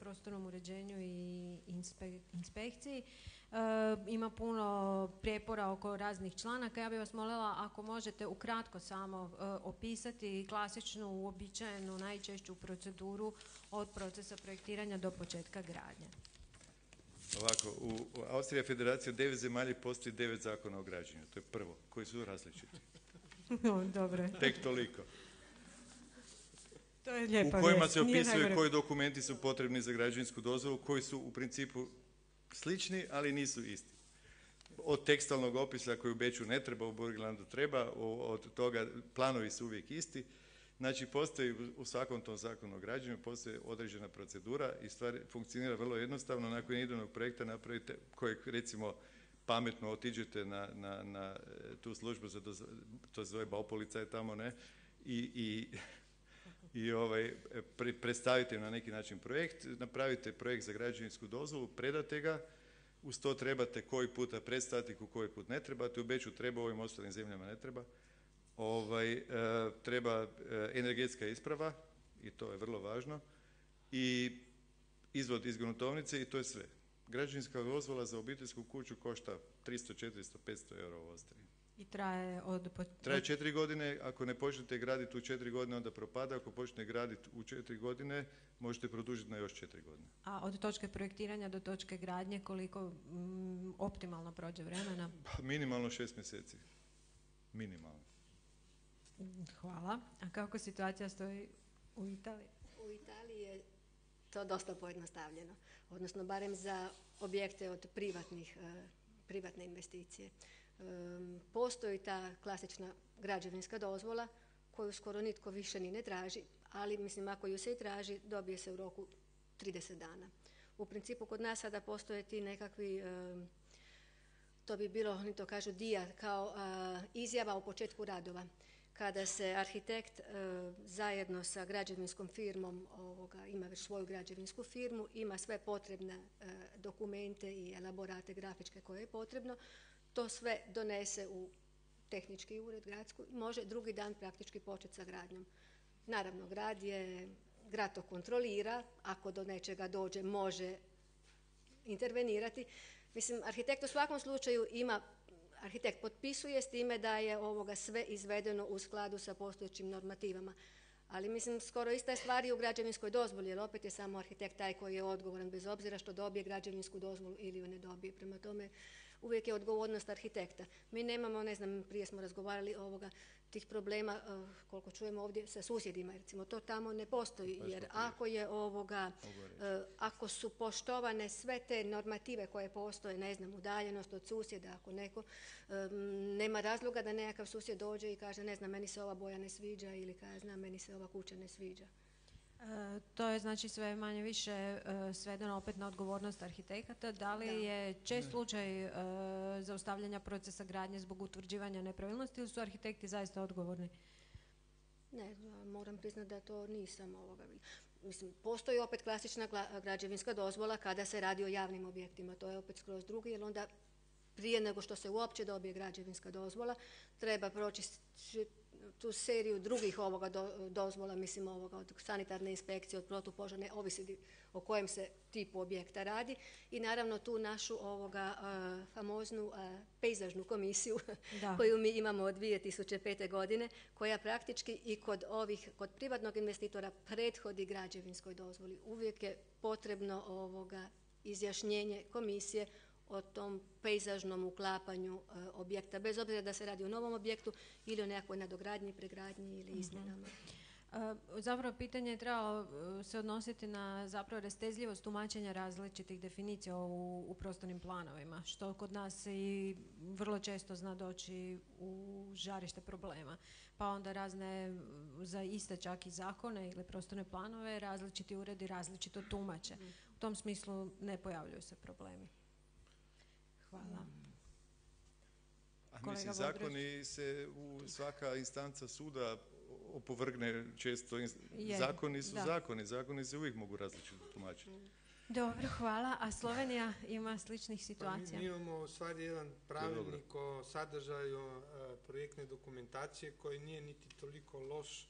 prostornom uređenju i inspekciji. Ima puno prijepora oko raznih članaka. Ja bih vas molila ako možete ukratko samo opisati klasičnu, uobičajenu, najčešću proceduru od procesa projektiranja do početka gradnje. Ovako, u Austrija federacija 9 zemalja postoji 9 zakona o građenju. To je prvo, koji su različiti. Dobro. Tek toliko. To je lijepa u kojima se opisuje koji dokumenti su potrebni za građevinsku dozvolu, koji su u principu slični, ali nisu isti. Od tekstalnog opisa koji u Beču ne treba, u Burgenlandu treba, od toga planovi su uvijek isti. Znači, postoji u svakom tom zakonu o građenju, postoji određena procedura i stvar funkcionira vrlo jednostavno. Nakon idejnog projekta napravite, kojeg recimo pametno otiđete na tu službu, to se zove Baupolicaj tamo, ne, i predstavite im na neki način projekt, napravite projekt za građevinsku dozvolu, predate ga, uz to trebate koji puta predstaviti, koji put ne trebate, u Beču treba, u ovim ostalim zemljama ne treba. Treba energetska isprava, i to je vrlo važno, i izvod iz gruntovnice i to je sve. Građevinska dozvola za obiteljsku kuću košta 300, 400, 500 eura u Austriji. I traje Traje 4 godine, ako ne počnete graditi u 4 godine onda propada, ako počnete graditi u 4 godine možete produžiti na još 4 godine. A od točke projektiranja do točke gradnje koliko optimalno prođe vremena? Minimalno 6 mjeseci. Minimalno. Hvala. A kako situacija stoji u Italiji? U Italiji je to dosta pojednostavljeno, odnosno barem za objekte od privatne investicije. Postoji ta klasična građevinska dozvola koju skoro nitko više ni ne traži, ali mislim ako ju se i traži dobije se u roku 30 dana. U principu kod nas sada postoje ti nekakvi, to bi bilo, oni to kažu dia, kao izjava o početku radova. Kada se arhitekt zajedno sa građevinskom firmom, ima već svoju građevinsku firmu, ima sve potrebne dokumente i elaborate grafičke koje je potrebno, to sve donese u tehnički ured gradsku i može drugi dan praktički početi sa gradnjom. Naravno, grad to kontrolira, ako do nečega dođe može intervenirati. Mislim, arhitekt u svakom slučaju ima, arhitekt potpisuje s time da je sve izvedeno u skladu sa postojećim normativama. Ali mislim, skoro ista je stvar i u građevinskoj dozvoli, jer opet je samo arhitekt taj koji je odgovoran, bez obzira što dobije građevinsku dozvolu ili ju ne dobije. Prema tome, uvijek je odgovornost arhitekta. Mi nemamo, ne znam, prije smo razgovarali tih problema, koliko čujemo ovdje, sa susjedima. Recimo, to tamo ne postoji, jer ako su poštovane sve te normative koje postoje, ne znam, udaljenost od susjeda, ako neko, nema razloga da nekakav susjed dođe i kaže, ne znam, meni se ova boja ne sviđa ili kaže, znam, meni se ova kuća ne sviđa. To je znači sve manje više svedeno opet na odgovornost arhitekata. Da li je čest slučaj zaustavljanja procesa gradnje zbog utvrđivanja nepravilnosti ili su arhitekti zaista odgovorni? Ne, moram priznati da to nisam Mislim, postoji opet klasična građevinska dozvola kada se radi o javnim objektima. To je opet skroz drugi, jer onda prije nego što se uopće dobije građevinska dozvola treba proći tu seriju drugih dozvola, mislim od sanitarne inspekcije, od protupožarne, ovisi o kojem se tipu objekta radi i naravno tu našu famoznu pejzažnu komisiju koju mi imamo od 2005. godine, koja praktički i kod privatnog investitora prethodi građevinskoj dozvoli. Uvijek je potrebno izjašnjenje komisije o tom pejzažnom uklapanju objekta, bez obzira da se radi o novom objektu ili o nekakvoj nadogradnji, pregradnji ili izmjenama. Zapravo pitanje je trebalo se odnositi na zapravo rastezljivost tumačenja različitih definicija u prostornim planovima, što kod nas i vrlo često zna doći u žarište problema. Pa onda razne, za iste čak i zakone ili prostorne planove, različiti uredi različito tumače. U tom smislu ne pojavljuju se problemi. Hvala. A mislim, zakoni se svaka instanca suda opovrgne često. Zakoni su zakoni se uvijek mogu različito tumačiti. Dobro, hvala. A Slovenija ima sličnih situacija? Mi imamo u stvari jedan pravilnik o sadržaju projektne dokumentacije koji nije niti toliko loš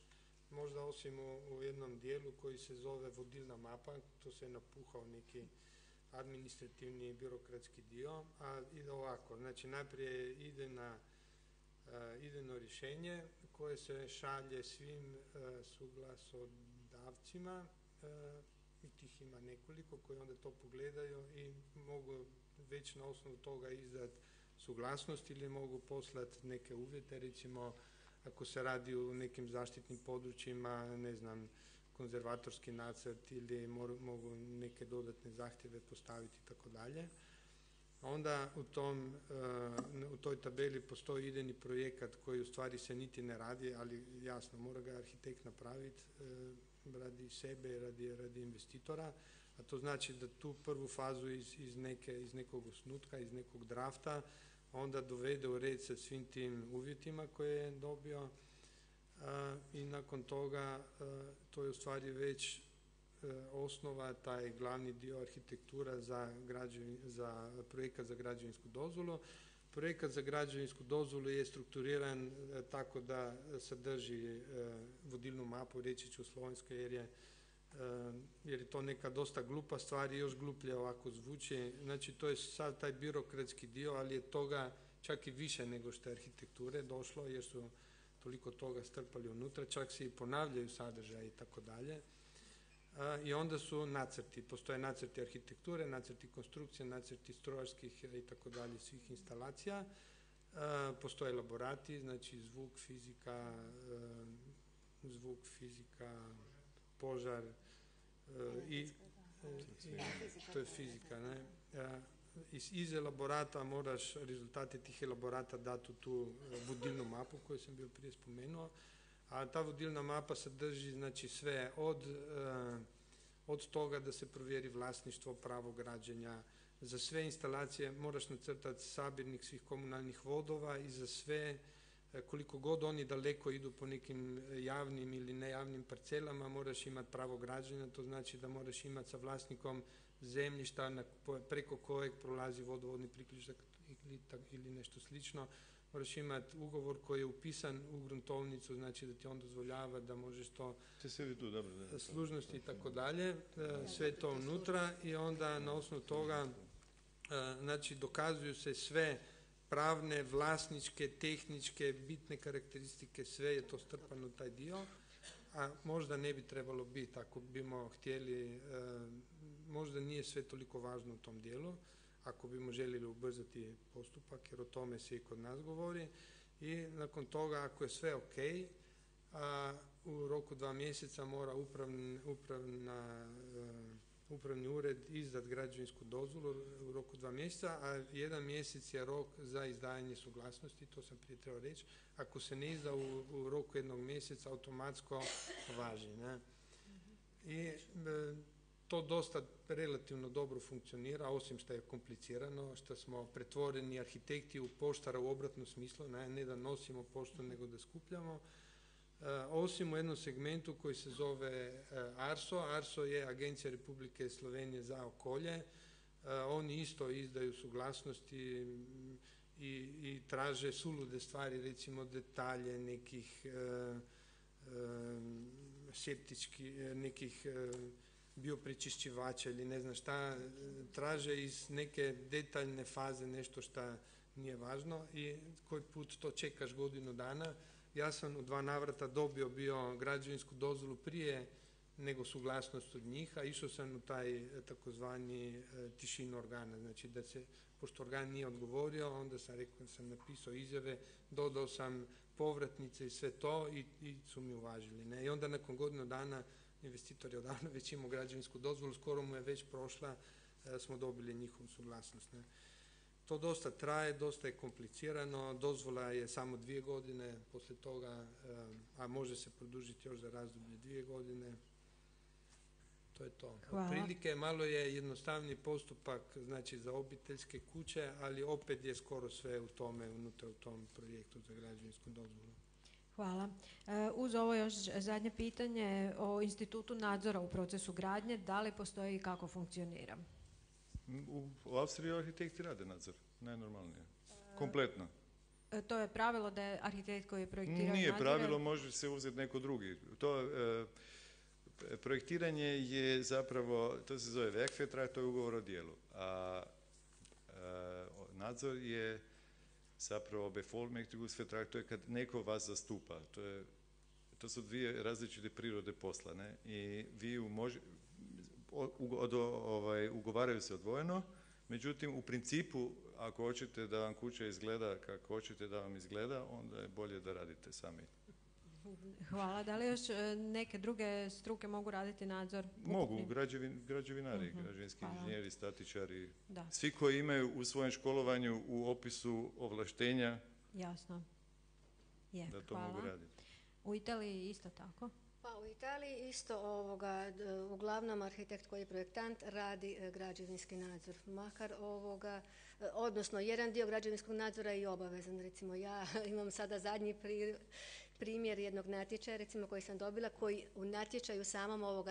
možda osim u jednom dijelu koji se zove vodilna mapa, to se je napuhao neki administrativni birokratski dio, a ide ovako, znači najprije idejno rješenje koje se šalje svim suglasodavcima i tih ima nekoliko koji onda to pogledaju i mogu već na osnovu toga izdati suglasnost ili mogu poslati neke uvjete, recimo ako se radi u nekim zaštitnim područjima, ne znam, konzervatorski nacrt ili mogu neke dodatne zahtjeve postaviti i tako dalje. Onda u toj tabeli postoji idejni projekat koji u stvari se niti ne radi, ali jasno mora ga arhitekt napraviti radi sebe, radi investitora, a to znači da tu prvu fazu iz nekog osnutka, iz nekog drafta, onda dovede u red sa svim tim uvjetima koje je dobio i nakon toga to je u stvari već osnova, taj glavni dio arhitektura za projekat za građevinsku dozvolu. Projekat za građevinsku dozvolu je strukturiran tako da sadrži vodilnu mapu, reći ću slovenska jer je to neka dosta glupa stvar i još gluplje ovako zvuči. Znači to je sad taj birokratski dio, ali je toga čak i više nego što je arhitekture došlo jer su toliko toga strpali unutra, čak se i ponavljaju sadržaji i tako dalje. I onda su nacrti, postoje nacrti arhitekture, nacrti konstrukcije, nacrti strojarskih i tako dalje svih instalacija. Postoje elaborati, znači zvuk, fizika, požar i to je fizika, ne? Iz elaborata moraš rezultate tih elaborata dati u tu vodilnu mapu koju sam bio prije spomenuo, a ta vodilna mapa sadrži znači sve od toga da se provjeri vlasništvo, pravo građenja, za sve instalacije moraš nacrtati sabirnik svih komunalnih vodova i za sve koliko god oni daleko idu po nekim javnim ili nejavnim parcelama moraš imati pravo građenja, to znači da moraš imati sa vlasnikom zemljišta preko kojeg prolazi vodovodni priključak ili nešto slično. Moraš imati ugovor koji je upisan u gruntovnicu, znači da ti on dozvoljava da možeš to služnosti i tako dalje, sve to unutra i onda na osnovu toga znači dokazuju se sve pravne, vlasničke, tehničke, bitne karakteristike, sve je to strpano u taj dio, a možda ne bi trebalo biti ako bimo htjeli, možda nije sve toliko važno u tom dijelu, ako bimo željeli ubrzati postupak, jer o tome se i kod nas govori. I nakon toga, ako je sve ok, u roku 2 mjeseca mora upravni ured izdati građevinsku dozvolu u roku 2 mjeseca, a 1 mjesec je rok za izdavanje suglasnosti, to sam prije trebao reći. Ako se ne izda u roku 1 mjeseca, automatsko važi. Ne? I to dosta relativno dobro funkcionira, osim što je komplicirano, što smo pretvoreni arhitekti u poštara u obratnom smislu, ne da nosimo poštu nego da skupljamo. Osim u jednom segmentu koji se zove ARSO. ARSO je Agencija Republike Slovenije za okolje. Oni isto izdaju suglasnosti i traže sulude stvari, recimo detalje nekih nekih bioprečišćivača ili ne znam šta, traže iz neke detaljne faze nešto šta nije važno i koji put to čekaš godinu dana. Ja sam u 2 navrata dobio bio građevinsku dozvolu prije nego suglasnost od njih, a išao sam u taj takozvani tišinu organa, znači da se, pošto organ nije odgovorio, onda sam napisao izjave, dodao sam povratnice i sve to i su mi uvažili. Ne? I onda nakon godinu dana investitor je odavno već imao građevinsku dozvolu, skoro mu je već prošla, smo dobili njihovu suglasnost. Ne? To dosta traje, dosta je komplicirano, dozvola je samo 2 godine, poslije toga, a može se produžiti još za razdoblje 2 godine. To je to. Otprilike malo je jednostavniji postupak, znači za obiteljske kuće, ali opet je skoro sve u tome, unutra u tom projektu za građevinsku dozvolu. Hvala. Uz ovo još zadnje pitanje o institutu nadzora u procesu gradnje, da li postoji i kako funkcionira? U Austriji arhitekti rade nadzor, najnormalnije. Kompletno. To je pravilo da je arhitekt koji je projektirao Nije nadzire? pravilo, može se uzeti neko drugi. Projektiranje je zapravo, to se zove werkvertrag, to je ugovor o djelu. A nadzor je zapravo bevollmächtigungsvertrag, to je kad neko vas zastupa. To su dvije različite prirode posla, ne? I vi ugovaraju se odvojeno, međutim u principu ako hoćete da vam kuća izgleda kako hoćete da vam izgleda, onda je bolje da radite sami. Hvala. Da li još neke druge struke mogu raditi nadzor? Mogu, građevinari, građevinski inženjeri, statičari, Da. svi koji imaju u svojem školovanju u opisu ovlaštenja. Jasno. Da to hvala. mogu raditi. U Italiji isto tako? Pa u Italiji isto uglavnom arhitekt koji je projektant radi građevinski nadzor. Makar odnosno jedan dio građevinskog nadzora je i obavezan. Recimo ja imam sada zadnji primjer jednog natječaja recimo koji sam dobila, koji u natječaju samom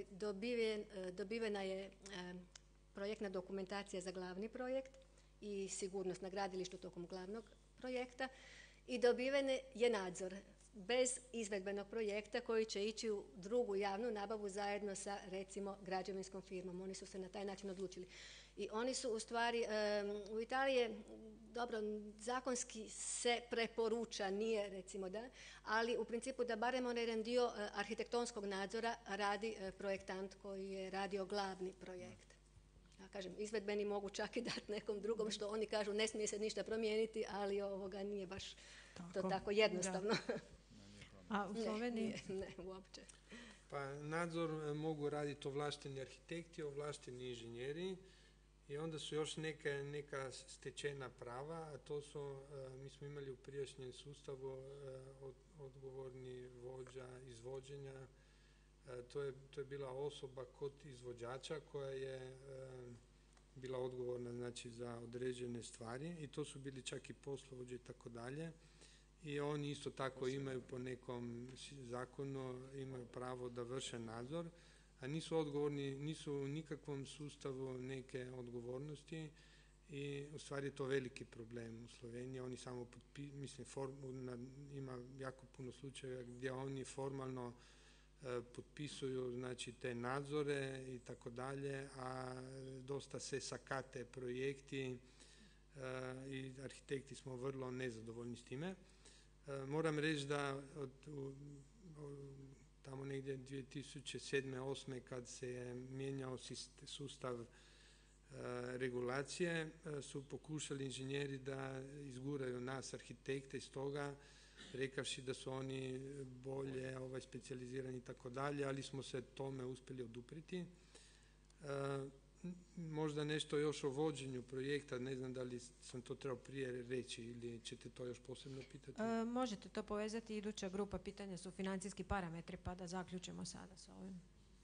dobivena je projektna dokumentacija za glavni projekt i sigurnost na gradilištu tokom glavnog projekta i dobiven je nadzor bez izvedbenog projekta koji će ići u drugu javnu nabavu zajedno sa recimo građevinskom firmom. Oni su se na taj način odlučili. I oni su u stvari, u Italiji je, dobro, zakonski se preporuča, nije recimo da, ali u principu da barem onaj jedan dio arhitektonskog nadzora radi projektant koji je radio glavni projekt. Ja kažem, izvedbeni mogu čak i dati nekom drugom što oni kažu ne smije se ništa promijeniti, ali nije baš to tako jednostavno. A u Sloveniji? Ne, uopće. Pa nadzor mogu raditi ovlašteni arhitekti, ovlašteni inženjeri i onda su još neka stečena prava, a to su, mi smo imali u prijašnjem sustavu odgovorni vođa izvođenja. To je bila osoba kod izvođača koja je bila odgovorna znači za određene stvari i to su bili čak i poslovođe i tako dalje. I oni isto tako imaju po nekom zakonu imaju pravo da vrše nadzor, a nisu odgovorni, nisu u nikakvom sustavu neke odgovornosti i u stvari je to veliki problem u Sloveniji. Oni samo ima jako puno slučajeva gdje oni formalno potpisuju znači te nadzore i tako dalje, a dosta se sakate projekti i arhitekti smo vrlo nezadovoljni s time. Moram reći da tamo negdje 2007-2008 kad se je mijenjao sustav regulacije su pokušali inženjeri da izguraju nas arhitekte iz toga rekavši da su oni bolje specijalizirani i tako dalje, ali smo se tome uspjeli oduprijeti. Možda nešto još o vođenju projekta, ne znam da li sam to trebao prije reći ili ćete to još posebno pitati? Možete to povezati, iduća grupa pitanja su financijski parametri, pa da zaključimo sada s ovim.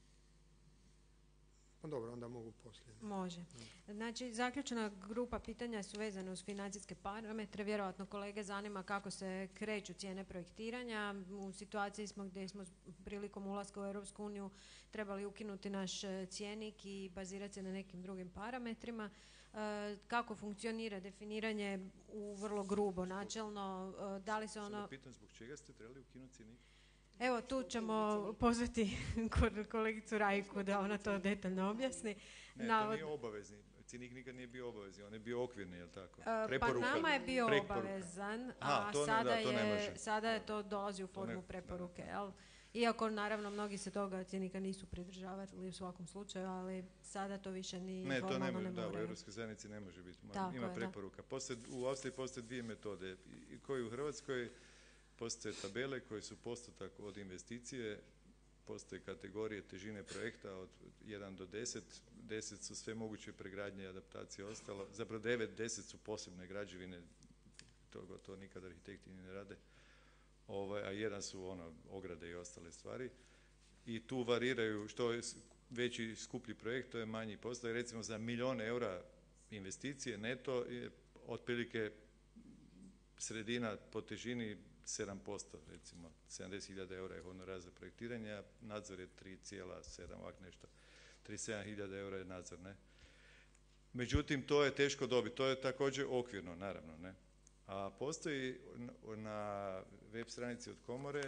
Pa dobro, onda mogu poslije. Može. Znači, zaključena grupa pitanja su vezane uz financijske parametre. Vjerojatno kolege zanima kako se kreću cijene projektiranja. U situaciji smo gdje smo prilikom ulaska u Europsku uniju trebali ukinuti naš cjenik i bazirati se na nekim drugim parametrima. Kako funkcionira definiranje u vrlo grubo, načelno, da li se ono... Sada pitam zbog čega ste trebali ukinuti cjenik? Evo, tu ćemo pozvati kolegicu Rajku da ona to detaljno objasni. Ne, to nije obavezni. Cjenik nikad nije bio obavezni, on je bio okvirni, je li tako? Pa nama je bio obavezan, a sada je to dolazi u formu preporuke. Jel? Iako, naravno, mnogi se toga cjenika nisu pridržavali u svakom slučaju, ali sada to više ni formalno ne mora. Da, u Europskoj zajednici ne može biti. Ima preporuka. U Austriji postoje dvije metode. Koji u Hrvatskoj postoje tabele koje su postotak od investicije, postoje kategorije težine projekta od 1 do 10, 10 su sve moguće pregradnje, adaptacije, ostalo, zapravo 9, 10 su posebne građevine, to nikad arhitekti ne rade, a 1 su ograde i ostale stvari. I tu variraju, što je veći skuplji projekt, to je manji postotak. Recimo za 1 milijun eura investicije neto je otprilike sredina po težini 7%, recimo 70.000 eura je honorar za projektiranje, a nadzor je 3,7, ovak nešto. 37.000 eura je nadzor, ne? Međutim, to je teško dobiti, to je također okvirno, naravno, ne? A postoji na web stranici od komore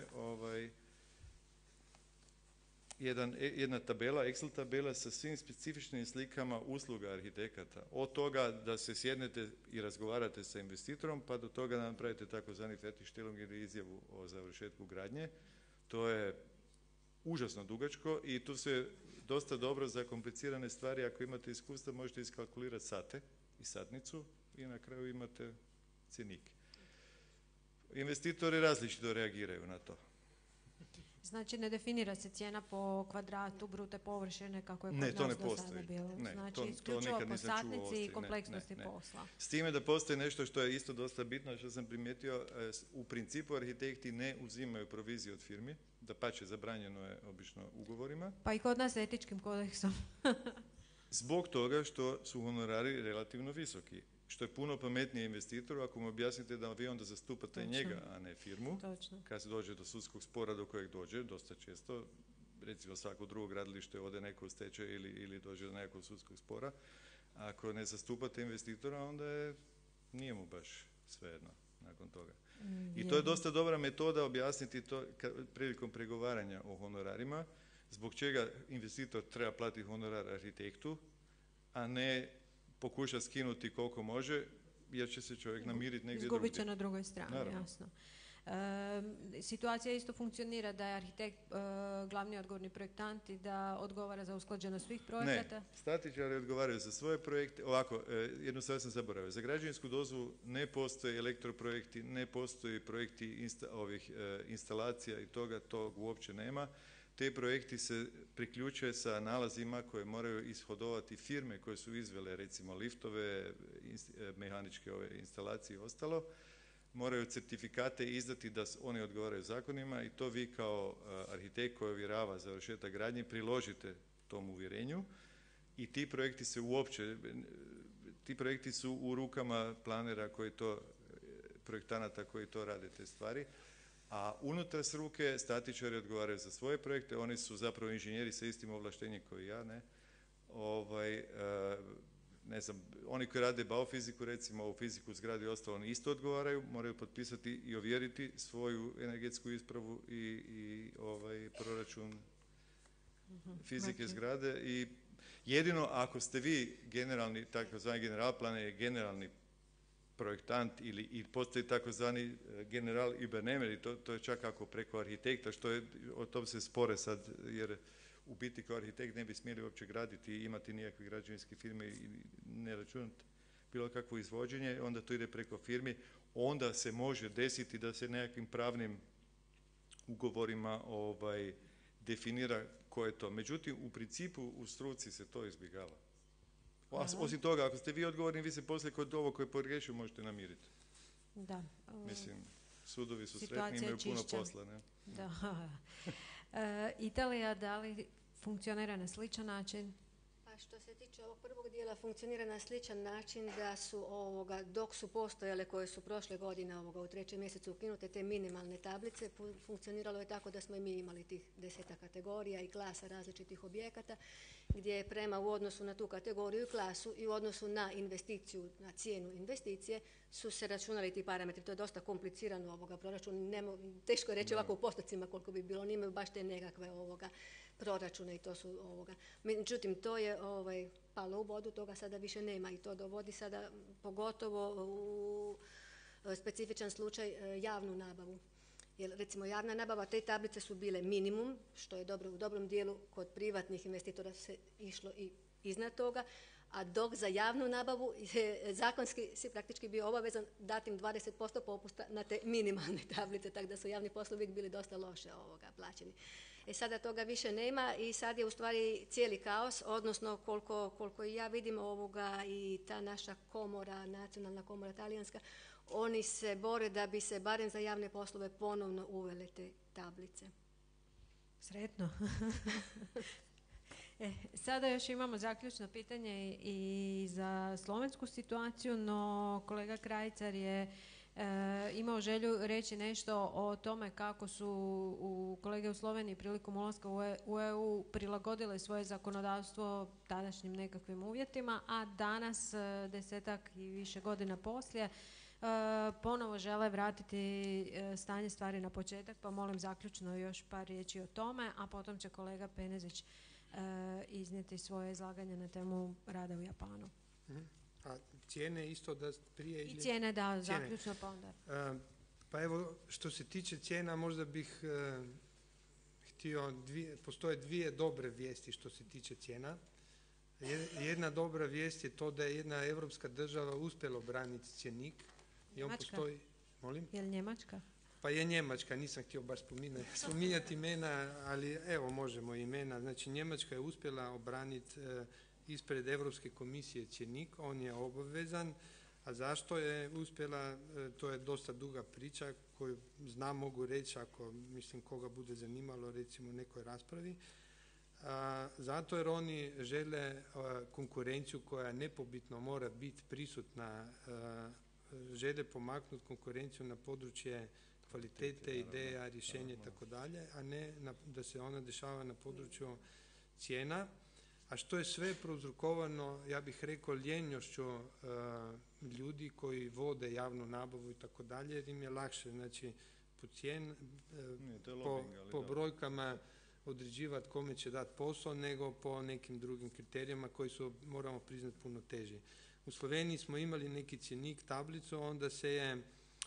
jedna tabela, Excel tabela sa svim specifičnim slikama usluga arhitekata. Od toga da se sjednete i razgovarate sa investitorom, pa do toga da napravite takozvani Fertigstellung ili izjavu o završetku gradnje. To je užasno dugačko i tu se dosta dobro za komplicirane stvari, ako imate iskustva, možete iskalkulirati sate i satnicu i na kraju imate cjenik. Investitori različito reagiraju na to. Znači ne definira se cijena po kvadratu brute površine kako je kod nas do sada bilo. Znači isključivo po satnici i kompleksnosti posla. S time da postoji nešto što je isto dosta bitno, što sam primijetio, u principu arhitekti ne uzimaju proviziju od firmi, dapače zabranjeno je obično ugovorima. Pa i kod nas etičkim kodeksom. Zbog toga što su honorari relativno visoki. Što je puno pametnije investitoru ako mu objasnite da vi onda zastupate njega, a ne firmu. Točno. Kad se dođe do sudskog spora do kojeg dođe, dosta često, recimo svako drugo gradilište ode neko u stečaj ili dođe do nekog sudskog spora. Ako ne zastupate investitora, onda nije mu baš svejedno nakon toga. I to je dosta dobra metoda objasniti to prilikom pregovaranja o honorarima, zbog čega investitor treba platiti honorar arhitektu, a ne pokuša skinuti koliko može, jer će se čovjek namiriti negdje drugdje. Izgubit će na drugoj strani, naravno. Jasno. Situacija isto funkcionira da je arhitekt glavni odgovorni projektant i da odgovara za usklađenost svih projekata? Ne, statičari odgovaraju za svoje projekte. Ovako, jednu stvar sam zaboravio. Za građevinsku dozvolu ne postoje elektroprojekti, ne postoji projekti instalacija i tog uopće nema. Te projekti se priključuje sa nalazima koje moraju ishodovati firme koje su izvele recimo liftove, mehaničke instalacije i ostalo. Moraju certifikate izdati da oni odgovaraju zakonima i to vi kao arhitekt koji ovjerava završetak gradnje priložite tom uvjerenju i ti projekti su u rukama planera projektanata koji to rade te stvari. A unutar struke statičari odgovaraju za svoje projekte, oni su zapravo inženjeri sa istim ovlaštenjem koji ja, ne znam, oni koji rade baufiziku, recimo u fiziku zgrade i ostalo, oni isto odgovaraju, moraju potpisati i ovjeriti svoju energetsku ispravu i proračun fizike zgrade i jedino ako ste vi generalni, takozvani general planer, generalni projektant i postoji takozvani general Übernehmer i to je čak ako preko arhitekta, što je, o tom se spore sad, jer u biti kao arhitekt ne bi smjeli uopće graditi i imati nijakve građevinske firme i ne računati bilo kakvo izvođenje, onda to ide preko firmi, onda se može desiti da se nekakvim pravnim ugovorima definira ko je to. Međutim, u principu u struci se to izbjegava. Osim toga, ako ste vi odgovorni, vi se poslije kod ovog koji je pogriješio možete namiriti. Da. Mislim, sudovi su sretni, imaju puno posla, ne? Da. Italija, da li funkcionira na sličan način? Pa što se tiče ovog prvog dijela, funkcionira na sličan način da su dok su postojale koje su prošle godine u 3. mjesecu ukinute te minimalne tablice, funkcioniralo je tako da smo i mi imali tih 10 kategorija i klasa različitih objekata, gdje je prema u odnosu na tu kategoriju i klasu i u odnosu na investiciju, na cijenu investicije, su se računali ti parametri. To je dosta komplicirano proračun. Teško je reći ovako u postocima koliko bi bilo, nimaju baš te nekakve proračune i to su Međutim, to je palo u vodu, toga sada više nema i to dovodi sada pogotovo u specifičan slučaj javnu nabavu. Jer recimo javna nabava, te tablice su bile minimum, što je dobro, u dobrom dijelu kod privatnih investitora se išlo i iznad toga, a dok za javnu nabavu je zakonski si praktički bio obavezan dati im 20% popusta na te minimalne tablice, tako da su javni poslovi uvijek bili dosta loše plaćeni. Sada toga više nema i sad je u stvari cijeli kaos, odnosno koliko i ja vidim i ta naša komora, nacionalna komora talijanska, oni se bore da bi se barem za javne poslove ponovno uvele te tablice. Sretno. Sada još imamo zaključno pitanje i za slovensku situaciju, no kolega Krajicar je imao želju reći nešto o tome kako su kolege u Sloveniji prilikom ulaska u EU prilagodile svoje zakonodavstvo tadašnjim nekakvim uvjetima, a danas, 10-ak i više godina poslije, ponovo žele vratiti stanje stvari na početak, pa molim zaključno još par riječi o tome, a potom će kolega Penezić iznijeti svoje izlaganje na temu rada u Japanu. A cijene isto da prije... I cijene, da, zaključno pa onda. Pa evo, što se tiče cijena, možda bih htio, postoje dvije dobre vijesti što se tiče cijena. Jedna dobra vijest je to da je jedna europska država uspjela obraniti cjenik. I on postoji... Molim? Je li Njemačka? Pa je Njemačka, nisam htio baš spominjati imena, ali evo možemo imena. Znači Njemačka je uspjela obraniti ispred Europske komisije cjenik, on je obavezan, a zašto je uspjela, to je dosta duga priča koju znam, mogu reći ako mislim koga bude zanimalo recimo u nekoj raspravi. Zato jer oni žele konkurenciju koja nepobitno mora biti prisutna, žele pomaknuti konkurenciju na područje kvalitete, ideja, rješenja i tako dalje, a ne da se ona dešava na području cijena. A što je sve prouzrokovano, ja bih rekao, ljenjošću ljudi koji vode javnu nabavu i tako dalje, jer im je lakše, znači po brojkama određivati kome će dati posao, nego po nekim drugim kriterijima koji su, moramo priznati, puno teži. U Sloveniji smo imali neki cjenik, tablicu, onda se je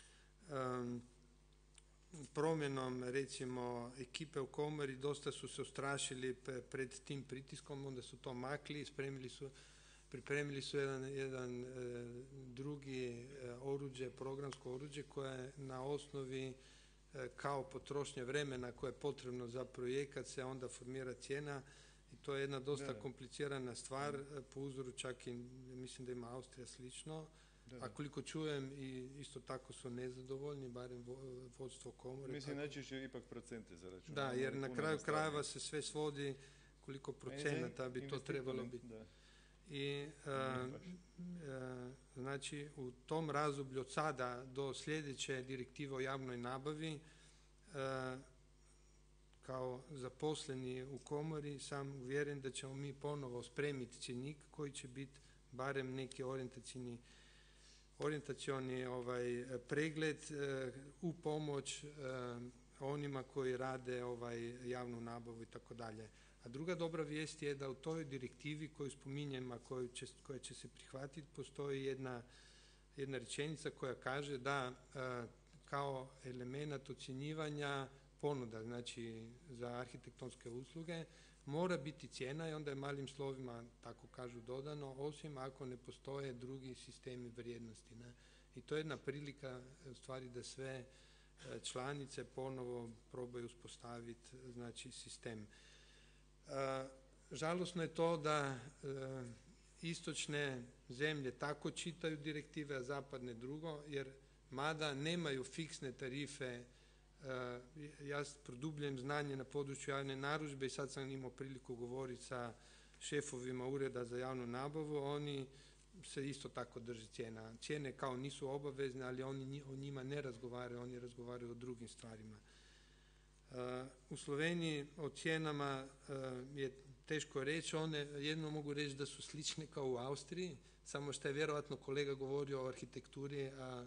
promjenom recimo ekipe u komori dosta su se ustrašili pred tim pritiskom, onda su to makli, pripremili su jedan drugi oruđe, programsko oruđe koje je na osnovi kao potrošnje vremena koje je potrebno za projekat se onda formira cijena i to je jedna dosta komplicirana stvar, po uzoru čak i mislim da ima Austrija slično. A koliko čujem i isto tako su nezadovoljni, barem vodstvo komore. Mislim, najčešće ipak procente za račun. Da, jer na kraju krajeva se sve svodi koliko procenata bi to trebalo biti. I znači u tom razdoblju od sada do sljedeće direktive o javnoj nabavi kao zaposleni u komori sam uvjeren da ćemo mi ponovo spremiti cjenik koji će biti barem neki orijentacioni pregled u pomoć onima koji rade javnu nabavu i tako dalje. A druga dobra vijest je da u toj direktivi koju spominjem, a koja će se prihvatiti, postoji jedna rečenica koja kaže da kao element ocjenjivanja ponuda, znači za arhitektonske usluge, mora biti cijena i onda je malim slovima, tako kažu, dodano, osim ako ne postoje drugi sistemi vrijednosti. Ne? I to je jedna prilika u stvari da sve članice ponovo probaju uspostaviti znači sistem. Žalosno je to da istočne zemlje tako čitaju direktive, a zapadne drugo, jer mada nemaju fiksne tarife, ja produbljujem znanje na području javne narudžbe i sad sam imao priliku govoriti sa šefovima ureda za javnu nabavu, oni se isto tako drže cijena. Cijene kao nisu obavezne, ali oni o njima ne razgovaraju, oni razgovaraju o drugim stvarima. U Sloveniji o cijenama je teško reći, one jedno mogu reći da su slične kao u Austriji, samo što je vjerojatno kolega govorio o arhitekturi, a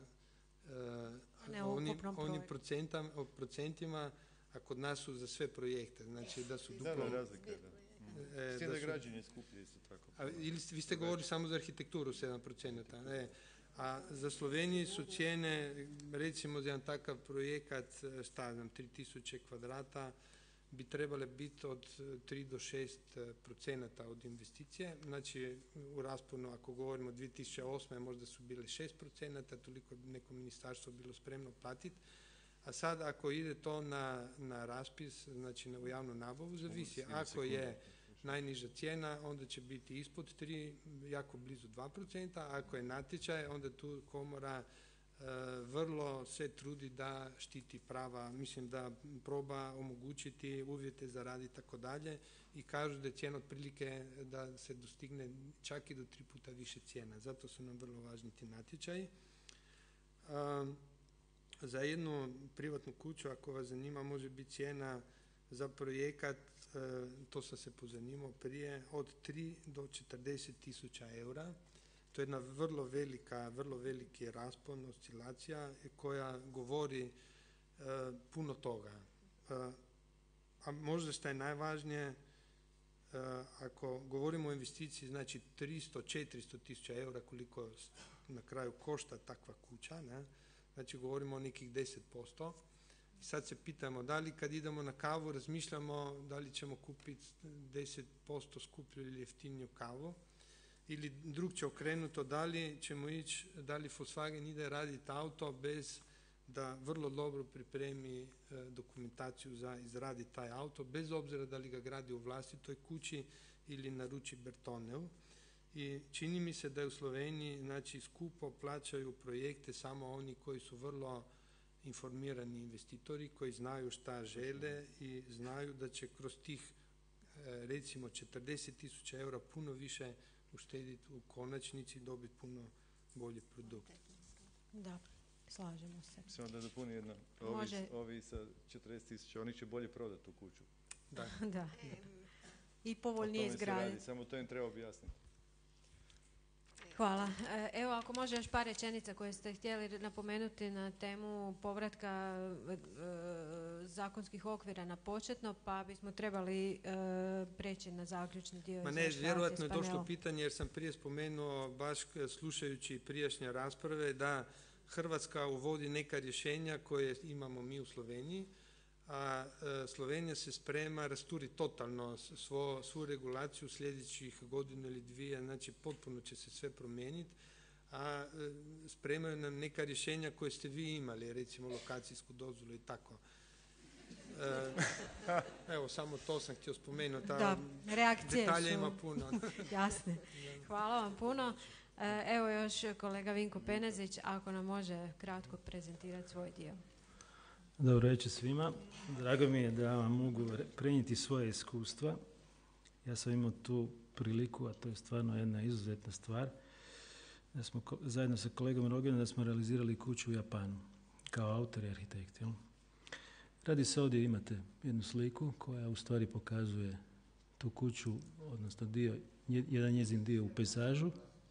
onim procentima, a kod nas su za sve projekte, znači da su duplo... razlika, s tim da građenje skuplje isto tako. Ili vi ste govorili samo za arhitekturu 7%, ne. A za Sloveniju su cijene, recimo za jedan takav projekat, 3000 kvadrata, bi trebale biti od 3 do 6% od investicije. Znači u rasponu, ako govorimo 2008. možda su bile 6%, toliko neko ministarstvo bilo spremno platiti. A sad ako ide to na raspis, znači u javnu nabavu, zavisi. Ako je najniža cijena, onda će biti ispod 3, jako blizu 2%, a ako je natječaj, onda tu komora vrlo se trudi da štiti prava, mislim da proba omogućiti uvjete za rad i tako dalje i kažu da je cijena otprilike da se dostigne čak i do 3 puta više cijena. Zato su nam vrlo važni ti natječaji. Za jednu privatnu kuću, ako vas zanima, može biti cijena za projekat, to sam se pozanimao prije, od 3 do 40 tisuća eura. To je jedna vrlo veliki raspon, oscilacija koja govori puno toga. A možda što je najvažnije, ako govorimo o investiciji, znači 300-400 tisuća eura koliko na kraju košta takva kuća, ne? Znači govorimo o nekih 10%. I sad se pitamo da li kad idemo na kavu razmišljamo da li ćemo kupiti 10% skuplju ili jeftiniju kavu, ili drugčije okrenuto, da li ćemo ići, da li Volkswagen ide raditi auto bez da vrlo dobro pripremi dokumentaciju za izraditi taj auto, bez obzira da li ga gradi u vlastitoj kući ili naruči Bertoneu. I čini mi se da u Sloveniji, znači, skupo plaćaju projekte samo oni koji su vrlo informirani investitori, koji znaju šta žele i znaju da će kroz tih recimo 40 tisuća eura puno više uštediti u konačnici, dobiti puno bolji produkt. Da, slažemo se. Samo da dopuni jedno. Ovi sa 40 tisuća, oni će bolje prodati tu kuću. Da. Da. I povoljnije izgraditi. Samo to im treba objasniti. Hvala. Evo, ako može još par rečenica koje ste htjeli napomenuti na temu povratka zakonskih okvira na početno, pa bismo trebali preći na zaključni dio. Vjerojatno je došlo pitanje, jer sam prije spomenuo, baš slušajući prijašnje rasprave, da Hrvatska uvodi neka rješenja koje imamo mi u Sloveniji, a Slovenija se sprema rasturiti totalno svu regulaciju sljedećih godinu ili dvije, znači potpuno će se sve promijeniti, a spremaju nam neka rješenja koje ste vi imali, recimo lokacijsku dozvolu i tako. Evo, samo to sam htio spomenuti. Da, reakcije detalja su ima puno. jasne. Hvala vam puno. Evo još kolega Vinko Penezić, ako nam može kratko prezentirati svoj dio. Dobro večer svima. Drago mi je da vam mogu prenijeti svoje iskustva. Ja sam imao tu priliku, a to je stvarno jedna izuzetna stvar, da smo zajedno sa kolegom Rogenom da smo realizirali kuću u Japanu kao autor i arhitekt. Jel? Radi se ovdje, imate jednu sliku koja u stvari pokazuje tu kuću, odnosno jedan njezin dio u pejzažu.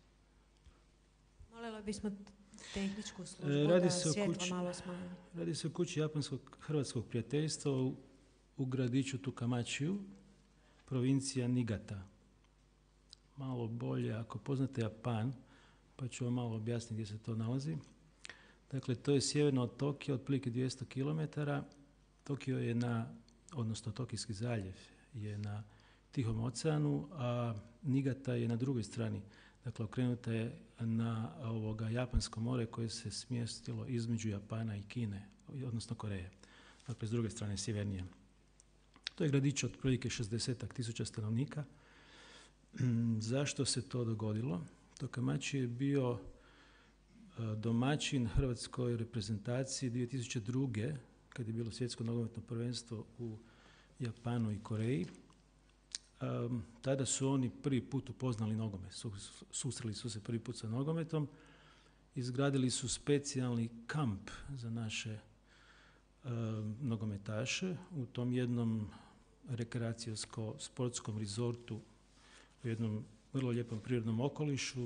Molila bismo tehničku službu da svjetlo malo smanji. Radi se o kući japansko-hrvatskog prijateljstva u gradiću Tukamačiju, provincija Niigata. Malo bolje, ako poznate Japan, pa ću vam malo objasniti gdje se to nalazi. Dakle, to je sjeverno od Tokija, otprilike 200 km. Tokio je odnosno Tokijski zaljev je na Tihom oceanu, a Niigata je na drugoj strani. Dakle, okrenuta je na Japansko more koje se smjestilo između Japana i Kine, odnosno Koreje. Dakle, s druge strane sjevernije. To je gradić od otprilike 60.000 stanovnika. Zašto se to dogodilo? Tokamači je bio domaćin hrvatskoj reprezentaciji 2002. kad je bilo svjetsko nogometno prvenstvo u Japanu i Koreji. Tada su oni prvi put upoznali nogomet, susreli su se prvi put sa nogometom, izgradili su specijalni kamp za naše nogometaše u tom jednom rekreacijsko-sportskom rezortu u jednom vrlo lijepom prirodnom okolišu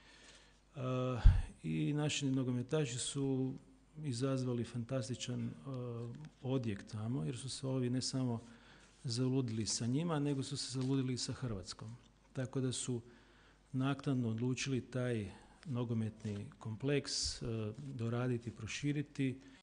i naši nogometaši su izazvali fantastičan odjek tamo jer su se ovi ne samo zaludili sa njima, nego su se zaludili sa Hrvatskom. Tako da su naknadno odlučili taj nogometni kompleks doraditi, proširiti